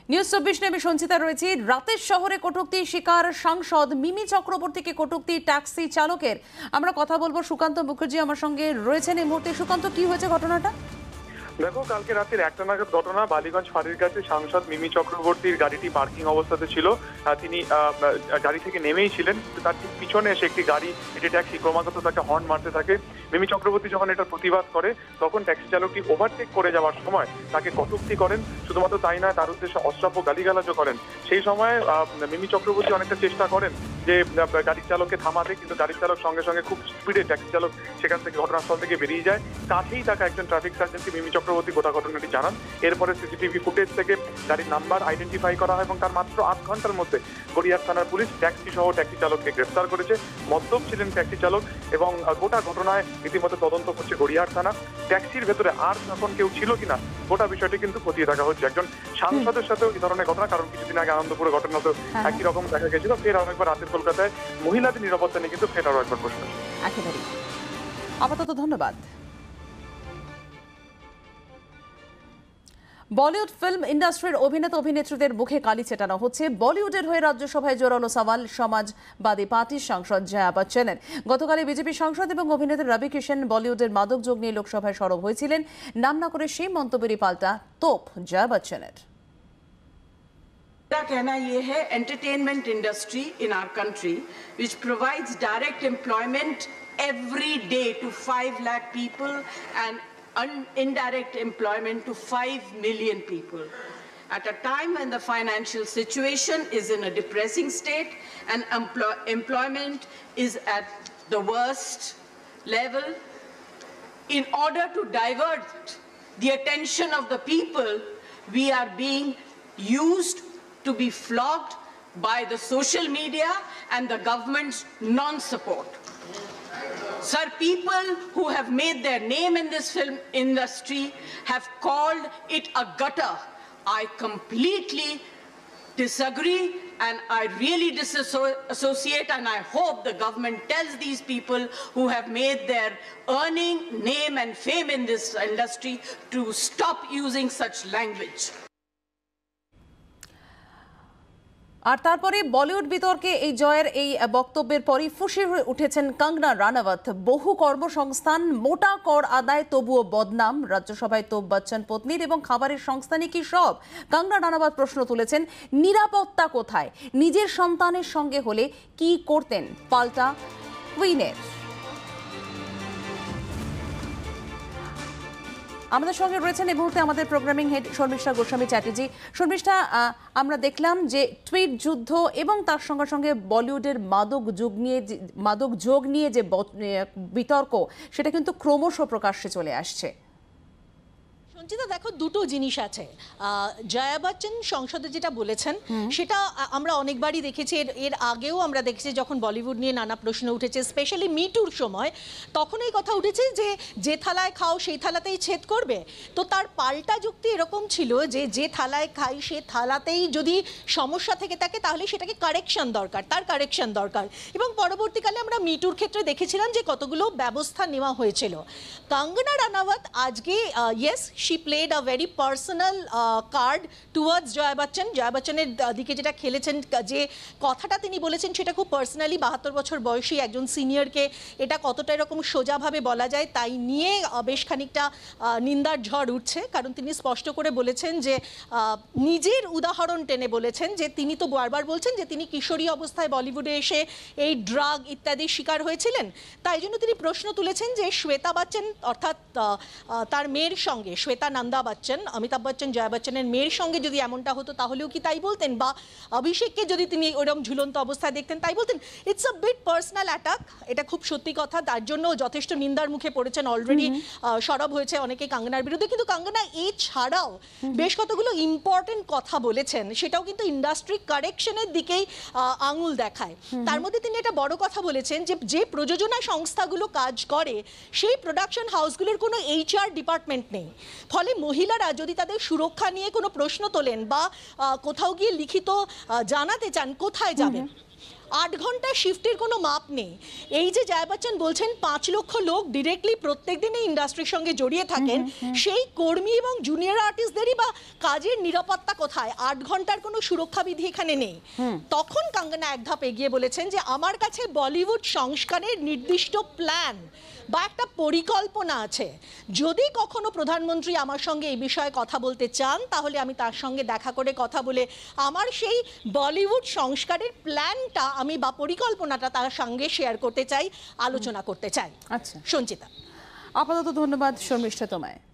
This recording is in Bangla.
নিউজ 24 নিয়ে আমি সঞ্চিতা রয়েছি। রাতের শহরে কটূক্তির শিকার সাংসদ মিমি চক্রবর্তীকে কটূক্তি ট্যাক্সি চালকের। আমরা কথা বলবো, সুকান্ত মুখার্জি আমার সঙ্গে রয়েছেন এই মুহূর্তে। সুকান্ত, কি হয়েছে ঘটনাটা? দেখো, কালকে রাতের 1টা নাগাদ ঘটনা। বালিগঞ্জ ফাঁড়ির কাছে সাংসদ মিমি চক্রবর্তীর গাড়িটি পার্কিং অবস্থাতে ছিল। তিনি গাড়ি থেকে নেমেই ছিলেন। তার ঠিক পিছনে এসে একটি গাড়ি, এটি ট্যাক্সি, ক্রমাগত তাকে হর্ন মারতে থাকে। মিমি চক্রবর্তী যখন এটা প্রতিবাদ করে তখন ট্যাক্সি চালকটি ওভারটেক করে যাওয়ার সময় তাকে কটূক্তি করেন। শুধুমাত্র তাই নয়, তার উদ্দেশ্যে অশ্রাব্য গালিগালাজও করেন। সেই সময় মিমি চক্রবর্তী অনেকটা চেষ্টা করেন যে গাড়ির চালককে থামাতে, কিন্তু গাড়ির চালক সঙ্গে সঙ্গে খুব স্পিডে ট্যাক্সি চালক সেখান থেকে ঘটনাস্থল থেকে বেরিয়ে যায়। কাছেই থাকা একজন ট্রাফিক সার্জেন্টকে মিমি চক্রবর্তী গোটা ঘটনাটি জানান। এরপরে সিসিটিভি ফুটেজ থেকে গাড়ির নাম্বার আইডেন্টিফাই করা হয় এবং তার মাত্র 8 ঘন্টার মধ্যে গড়িয়াহাট থানার পুলিশ ট্যাক্সি সহ ট্যাক্সি চালককে গ্রেফতার করেছে। মদ্যপ ছিলেন ট্যাক্সি চালক এবং গোটা ঘটনায় রীতিমতো তদন্ত করছে গড়িয়াহাট থানা। ট্যাক্সির ভেতরে আর তখন কেউ ছিল কিনা গোটা বিষয়টি কিন্তু খতিয়ে দেখা হচ্ছে। একজন সাংসদের সাথেও এই ধরনের ঘটনা, কারণ কিছুদিন আগে আনন্দপুরে ঘটনা তো একই রকম দেখা গেছিল। ফের আরেকবার রাতের কলকাতায় মহিলাদের নিরাপত্তা নিয়ে কিন্তু ফের আরো একবার প্রশ্ন। একেবারে আপাতত ধন্যবাদ। বলিউড ফিল্ম ইন্ডাস্ট্রির অভিনেতা অভিনেত্রীদের মুখে কালি ছেটানো হচ্ছে। বলিউডের হয়ে রাজ্যসভায় জোরালো সওয়াল সমাজবাদী পার্টির সাংসদ জয়া বচ্চনের। গতকালই বিজেপি সাংসদ এবং অভিনেতা রবি কিষণ বলিউডের মাদক যোগ নিয়ে লোকসভায় সরব হয়েছিলেন। নাম না করে সেই মন্তব্যেরই পাল্টা তোপ জয়া বচ্চনের। मेरा कहना ये है, entertainment industry in our country which provides direct employment every day to 5 lakh people and indirect employment to 5 million people. At a time when the financial situation is in a depressing state and employment is at the worst level, in order to divert the attention of the people, we are being used to be flogged by the social media and the government's non-support. Sir, people who have made their name in this film industry have called it a gutter. I completely disagree and I really disassociate, and I hope the government tells these people who have made their earning, name and fame in this industry to stop using such language. আর তারপরে বলিউড বিতর্কে এই জয়ের এই বক্তব্যের পরই ফুঁসে উঠেছেন কঙ্গনা রানাওয়াত। বহু কর্মসংস্থান, মোটা কর আদায়, তবুও বদনাম। রাজ্যসভায় তোপ বচ্চন পত্নীর এবং খাবারের সংস্থানই কি সব? কঙ্গনা রানাওয়াত প্রশ্ন তুলেছেন, নিরাপত্তা কোথায়? নিজের সন্তানের সঙ্গে হলে কি করতেন? পাল্টা কুইনের। আমাদের সঙ্গে রয়েছেন এই মুহূর্তে আমাদের প্রোগ্রামিং হেড শর্মিষ্ঠা গোস্বামী চ্যাটার্জি। শর্মিষ্ঠা, আমরা দেখলাম যে টুইট যুদ্ধ এবং তার সঙ্গে সঙ্গে বলিউডের মাদক যোগ নিয়ে যে বিতর্ক, সেটা কিন্তু ক্রমশ প্রকাশ্যে চলে আসছে। সঞ্চিতা, দেখো, দুটো জিনিস আছে। জয়া বচ্চন সংসদে যেটা বলেছেন সেটা আমরা অনেকবারই দেখেছি। এর আগেও আমরা দেখেছি যখন বলিউড নিয়ে নানা প্রশ্ন উঠেছে, স্পেশালি মিটুর সময়, তখন এই কথা উঠেছে যে যে থালায় খাও সেই থালাতেই ছেদ করবে। তো তার পাল্টা যুক্তি এরকম ছিল যে যে থালায় খাই সে থালাতেই যদি সমস্যা থেকে থাকে তাহলে সেটাকে কারেকশন দরকার, তার কারেকশন দরকার। এবং পরবর্তীকালে আমরা মিটুর ক্ষেত্রে দেখেছিলাম যে কতগুলো ব্যবস্থা নেওয়া হয়েছিল। কঙ্গনা রানাওয়াত আজকে she played a very personal card towards Jaya Bachchan. Jaya বচ্চনের দিকে যেটা খেলেছেন, যে কথাটা তিনি বলেছেন সেটা খুব পার্সোনালি। 72 বছর বয়সী একজন সিনিয়রকে এটা কতটা এরকম সোজাভাবে বলা যায় তাই নিয়ে বেশ খানিকটা নিন্দার ঝড় উঠছে। কারণ তিনি স্পষ্ট করে বলেছেন যে নিজের উদাহরণ টেনে বলেছেন যে তিনি তো বারবার বলছেন যে তিনি কিশোরী অবস্থায় বলিউডে এসে এই ড্রাগ ইত্যাদির শিকার হয়েছিলেন। তাই জন্য তিনি প্রশ্ন তুলেছেন যে শ্বেতা বচ্চন, অর্থাৎ তার মেয়ের সঙ্গে, শ্বেতা নন্দা বচ্চন, অমিতাভ বচ্চন জয়া বচ্চনের মেয়ের সঙ্গে যদি এমনটা হতো তাহলেও কি তাই বলতেন? বা অভিষেককে যদি তিনি ওরকম ঝুলন্ত অবস্থায় দেখতেন তাই বলতেন? It's a bit personal attack. এটা খুব সত্যি কথা। তার জন্য যথেষ্ট নিন্দার মুখে পড়েছেন, অলরেডি সরব হয়েছে অনেকে কঙ্গনার বিরুদ্ধে। কিন্তু কঙ্গনা এছাড়াও বেশ কতগুলো ইম্পর্টেন্ট কথা বলেছেন, সেটাও কিন্তু ইন্ডাস্ট্রি কারেকশনের দিকেই আঙুল দেখায়। তার মধ্যে তিনি একটা বড় কথা বলেছেন যে যে প্রযোজনা সংস্থাগুলো কাজ করে সেই প্রোডাকশন হাউসগুলোর কোনো HR ডিপার্টমেন্ট নেই। ফলে মহিলারা যদি তাদের সুরক্ষা নিয়ে কোনো প্রশ্ন তোলেন বা কোথাও গিয়ে লিখিত জানাতে চান, কোথায় যাবেন? 8 ঘন্টা শিফটের কোনো মাপ নেই। এই যে জয়া বচ্চন বলছেন 5 লক্ষ লোক ডিরেক্টলি প্রত্যেক দিন এই ইন্ডাস্ট্রির সঙ্গে জড়িয়ে থাকেন, সেই কর্মী এবং জুনিয়র আর্টিস্টদেরই বা কাজের নিরাপত্তা কোথায়? 8 ঘন্টার কোনো সুরক্ষা বিধি এখানে নেই। তখন কঙ্গনা এক ধাপ এগিয়ে বলেছেন যে আমার কাছে বলিউড সংস্কারের নির্দিষ্ট প্ল্যান বা একটা পরিকল্পনা আছে, যদি কখনো প্রধানমন্ত্রী আমার সঙ্গে এই বিষয়ে কথা বলতে চান তাহলে আমি তার সঙ্গে দেখা করে কথা বলে আমার সেই বলিউড সংস্কারের প্ল্যানটা আমি বা পরিকল্পনাটা তার সঙ্গে শেয়ার করতে চাই, আলোচনা করতে চাই। আচ্ছা সঞ্চিতা, আপাতত ধন্যবাদ শর্মিষ্ঠা তোমায়।